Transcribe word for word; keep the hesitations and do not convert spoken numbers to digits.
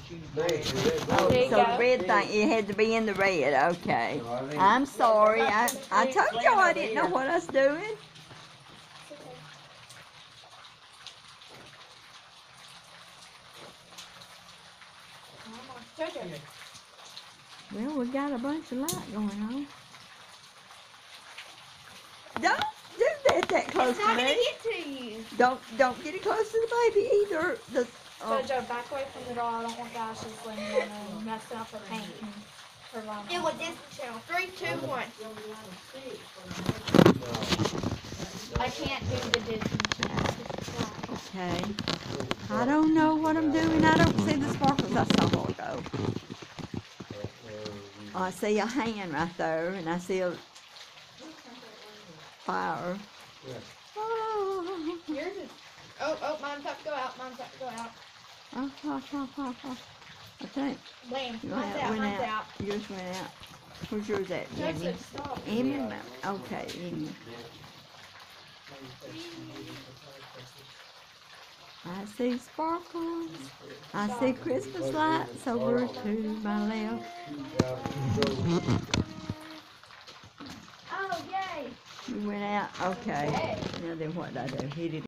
Oh, There you so go. the red thing, it had to be in the red. Okay. I'm sorry. I, I told y'all I didn't know what I was doing. Well, we got a bunch of light going on. Don't do that that close It's to not gonna me. get to you. Don't don't get it close to the baby either. The, oh. Jojo, back away from the door. I don't want the ashes landing on and messing up the paint and her line. It was this channel. Three, two, one. I can't do the Disney channel. Okay. I don't know what I'm doing. I don't see the sparkles I saw a while ago. I see a hand right there, and I see a fire. Oh. Yours is. Oh, oh, mine's about to go out. Mine's about to go out. Oh, oh, oh, oh, oh. I think Bam. yours Mine's out. went Mine's out. out. Yours went out. Where's yours at, That's Jenny? a stop. Amy? Okay, Amy. I see sparkles. I see Christmas lights over to my left. Oh, yay. You went out? Okay. Now then what did I do? Hit it.